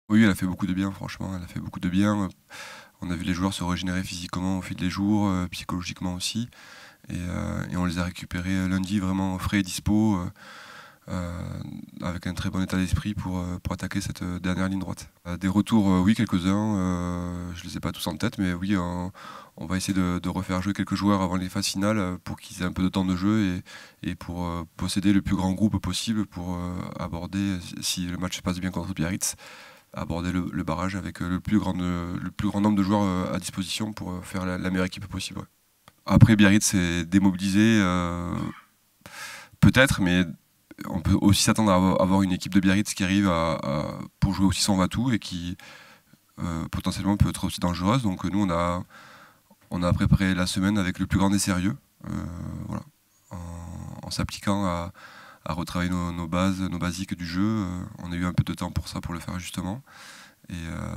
Oui, elle a fait beaucoup de bien, franchement, elle a fait beaucoup de bien. On a vu les joueurs se régénérer physiquement au fil des jours, psychologiquement aussi. Et on les a récupérés lundi vraiment frais et dispo, avec un très bon état d'esprit pour attaquer cette dernière ligne droite. Des retours, oui, quelques-uns. Je les ai pas tous en tête, mais oui, on va essayer de refaire jouer quelques joueurs avant les phases finales pour qu'ils aient un peu de temps de jeu et pour posséder le plus grand groupe possible pour aborder, si le match se passe bien contre Biarritz, aborder le barrage avec le plus grand nombre de joueurs à disposition pour faire la meilleure équipe possible. Ouais. Après, Biarritz est démobilisé, peut-être, mais on peut aussi s'attendre à avoir une équipe de Biarritz qui arrive pour jouer aussi son va-tout et qui potentiellement peut être aussi dangereuse. Donc nous, on a préparé la semaine avec le plus grand des sérieux, voilà, en s'appliquant à retravailler nos bases, nos basiques du jeu. On a eu un peu de temps pour ça, pour le faire justement. Et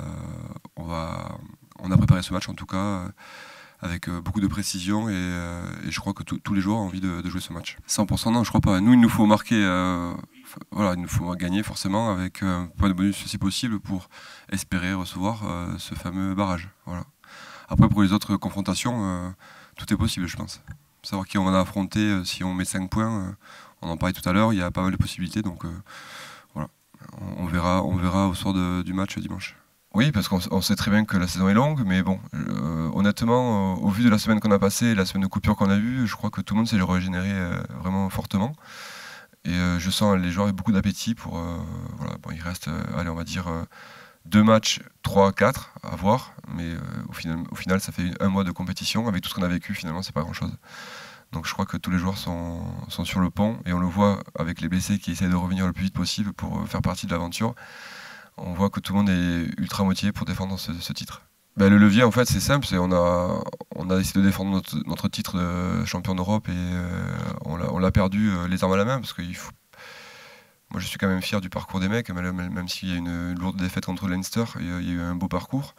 on a préparé ce match en tout cas avec beaucoup de précision et je crois que tous les joueurs ont envie de jouer ce match. 100% non, je crois pas. Nous, il nous faut marquer, voilà, il nous faut gagner forcément avec un point de bonus si possible pour espérer recevoir ce fameux barrage. Voilà. Après, pour les autres confrontations, tout est possible, je pense. Savoir qui on va affronter, si on met 5 points, on en parlait tout à l'heure, il y a pas mal de possibilités, donc voilà. On verra au soir du match dimanche. Oui, parce qu'on sait très bien que la saison est longue, mais bon, honnêtement, au vu de la semaine qu'on a passée, la semaine de coupure qu'on a eue, je crois que tout le monde s'est régénéré vraiment fortement. Et je sens les joueurs avec beaucoup d'appétit pour. Voilà, bon, il reste, allez, on va dire, 2 matchs, 3, 4 à voir, mais au final, ça fait un mois de compétition. Avec tout ce qu'on a vécu, finalement, c'est pas grand-chose. Donc je crois que tous les joueurs sont sur le pont, et on le voit avec les blessés qui essaient de revenir le plus vite possible pour faire partie de l'aventure. On voit que tout le monde est ultra motivé pour défendre ce titre. Ben, le levier, en fait, c'est simple. On a décidé de défendre notre titre de champion d'Europe et on l'a perdu les armes à la main parce qu'il faut. Moi, je suis quand même fier du parcours des mecs, même s'il y a une lourde défaite contre Leinster, il y a eu un beau parcours.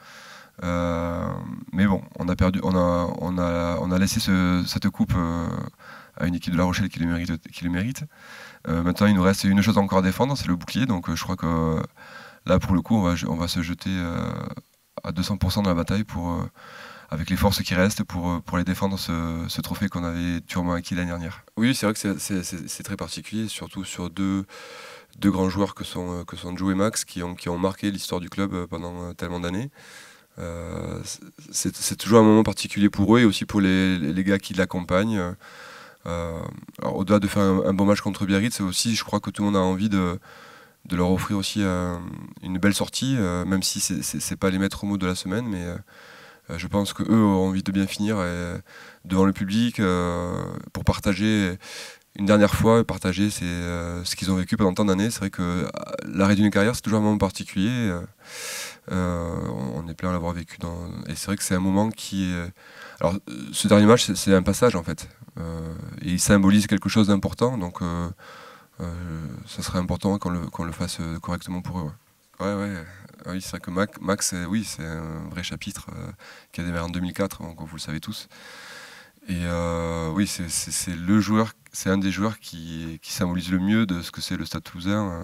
Mais bon, on a perdu, on a laissé cette coupe à une équipe de La Rochelle qui le mérite. Maintenant, il nous reste une chose encore à défendre, c'est le bouclier. Donc, je crois que là, pour le coup, on va se jeter à 200% dans la bataille avec les forces qui restent pour aller défendre ce trophée qu'on avait durement acquis l'année dernière. Oui, c'est vrai que c'est très particulier, surtout sur deux grands joueurs que sont Joe et Max, qui ont marqué l'histoire du club pendant tellement d'années. C'est toujours un moment particulier pour eux et aussi pour les gars qui l'accompagnent. Alors, au-delà de faire un bon match contre Biarritz, c'est aussi, je crois que tout le monde a envie de leur offrir aussi une belle sortie, même si c'est pas les maîtres mots de la semaine, mais je pense qu'eux ont envie de bien finir devant le public pour partager une dernière fois, partager ce qu'ils ont vécu pendant tant d'années. C'est vrai que l'arrêt d'une carrière, c'est toujours un moment particulier. On est plein à l'avoir vécu et c'est vrai que c'est un moment qui est. Alors, ce dernier match, c'est un passage en fait, et il symbolise quelque chose d'important, donc ça serait important qu'on le fasse correctement pour eux. Ouais, ouais. Ah oui, c'est vrai que Max, oui, c'est un vrai chapitre qui a démarré en 2004, donc vous le savez tous. Et oui, c'est le joueur, c'est un des joueurs qui symbolise le mieux de ce que c'est le Stade Toulousain,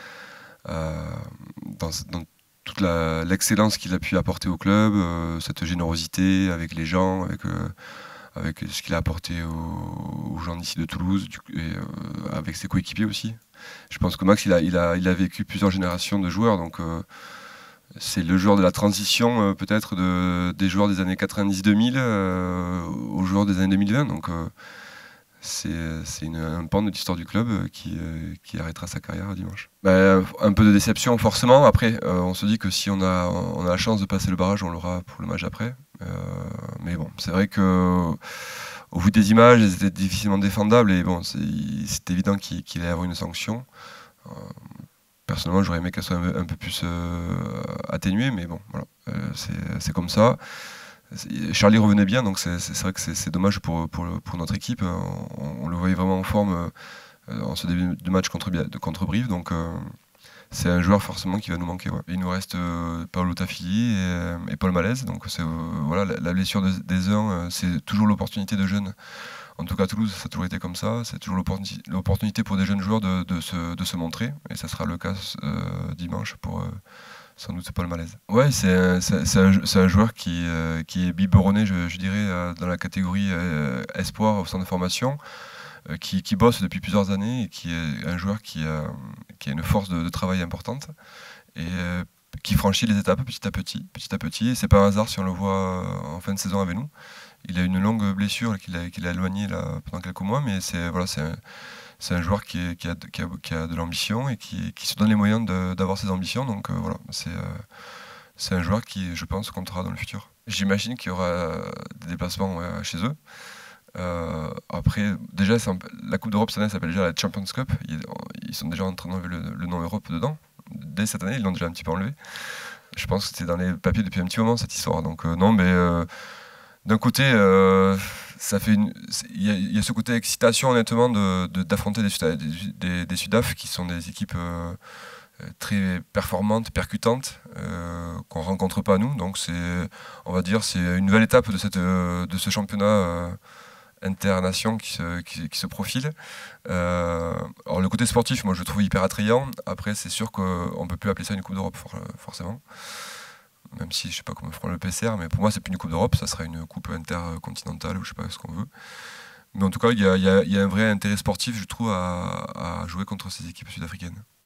dans toute l'excellence qu'il a pu apporter au club, cette générosité avec les gens, avec ce qu'il a apporté aux gens d'ici de Toulouse, et avec ses coéquipiers aussi. Je pense que Max, il a vécu plusieurs générations de joueurs, donc c'est le joueur de la transition peut-être des joueurs des années 90-2000 aux joueurs des années 2020. Donc c'est un pan de l'histoire du club qui arrêtera sa carrière dimanche. Un peu de déception forcément. Après, on se dit que si on a la chance de passer le barrage, on l'aura pour le match après. Mais bon, c'est vrai que au vu des images, elles étaient difficilement défendables et bon, c'est évident qu'il allait y avoir une sanction. Personnellement, j'aurais aimé qu'elle soit un peu plus atténuée, mais bon, voilà, c'est comme ça. Charlie revenait bien, donc c'est vrai que c'est dommage pour notre équipe. On le voyait vraiment en forme en ce début de match contre Brive, donc c'est un joueur forcément qui va nous manquer. Ouais. Il nous reste Paolo Tafili et Paul Malaise, donc voilà, la blessure des uns, c'est toujours l'opportunité de jeunes. En tout cas, à Toulouse, ça a toujours été comme ça. C'est toujours l'opportunité pour des jeunes joueurs de se montrer. Et ça sera le cas dimanche pour sans doute c'est pas le malaise. Ouais, c'est un joueur qui est biberonné, je dirais, dans la catégorie espoir au centre de formation, qui bosse depuis plusieurs années et qui est un joueur qui a une force de travail importante et qui franchit les étapes petit à petit, petit à petit. Et c'est pas un hasard si on le voit en fin de saison avec nous. Il a une longue blessure qu'il a éloigné là, pendant quelques mois, mais c'est un joueur qui a de l'ambition et qui se donne les moyens d'avoir ses ambitions. Donc voilà, c'est un joueur qui, je pense, comptera dans le futur. J'imagine qu'il y aura des déplacements chez eux. Après, déjà, la Coupe d'Europe cette année s'appelle déjà la Champions Cup. Ils sont déjà en train d'enlever le nom Europe dedans. Dès cette année, ils l'ont déjà un petit peu enlevé. Je pense que c'était dans les papiers depuis un petit moment cette histoire. Donc non, mais d'un côté, il y a ce côté excitation honnêtement d'affronter des Sudaf qui sont des équipes très performantes, percutantes, qu'on rencontre pas nous. Donc on va dire, c'est une nouvelle étape de ce championnat internation qui se profile. Alors le côté sportif, moi je le trouve hyper attrayant. Après, c'est sûr qu'on ne peut plus appeler ça une Coupe d'Europe, forcément. Même si je sais pas comment feront le PCR, mais pour moi c'est plus une Coupe d'Europe, ça sera une coupe intercontinentale ou je sais pas ce qu'on veut. Mais en tout cas, il y a un vrai intérêt sportif, je trouve, à jouer contre ces équipes sud-africaines.